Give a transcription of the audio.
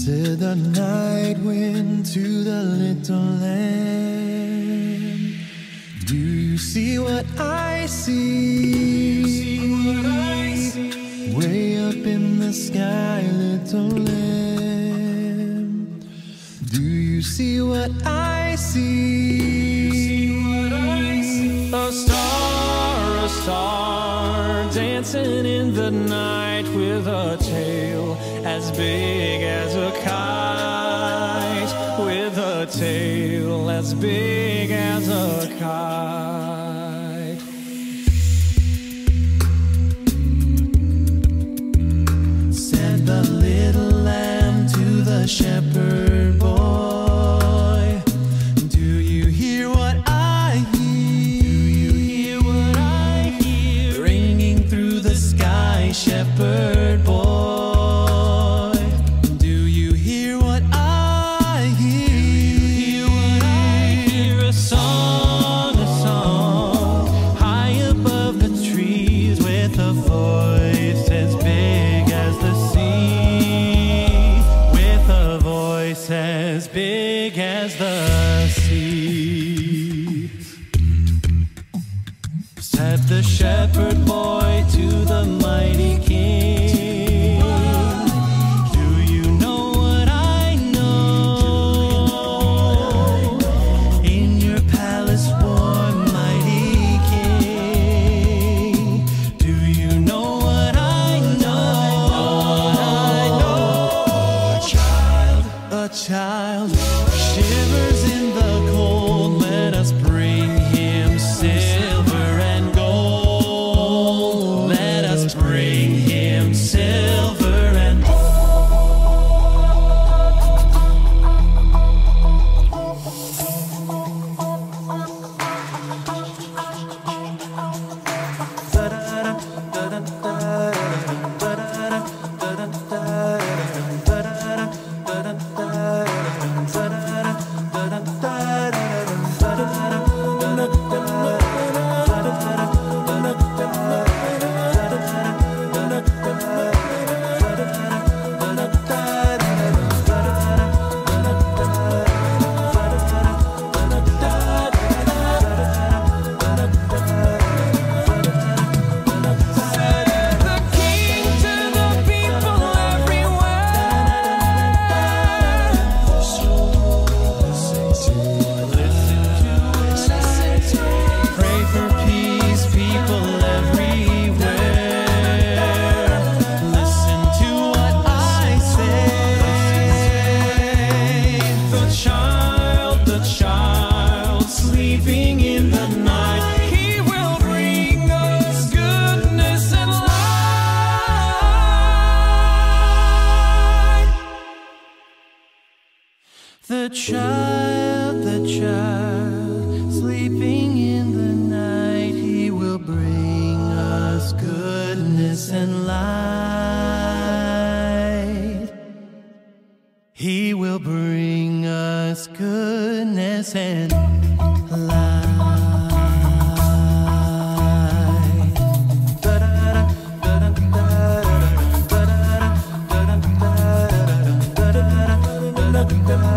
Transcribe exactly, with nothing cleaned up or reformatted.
Said the night wind to the little lamb, do you see what I see? Way up in the sky, little lamb, do you see what I see? A star, a star, dancing in the night with a tail as big as a kite, with a tail as big as a kite. Said the little lamb to the shepherd boy, do you hear what I hear? Do you hear what I hear? Ringing through the sky, shepherd boy. As big as the sea. Said the shepherd boy to the mighty king, do you know what I know? In your palace warm, mighty king, do you know what I know? A child, a child shivers in the cold. Let us bring him silver and gold. Let us bring him silver and gold. The child, the child, sleeping in the night, he will bring us goodness and light. He will bring us goodness and light. Da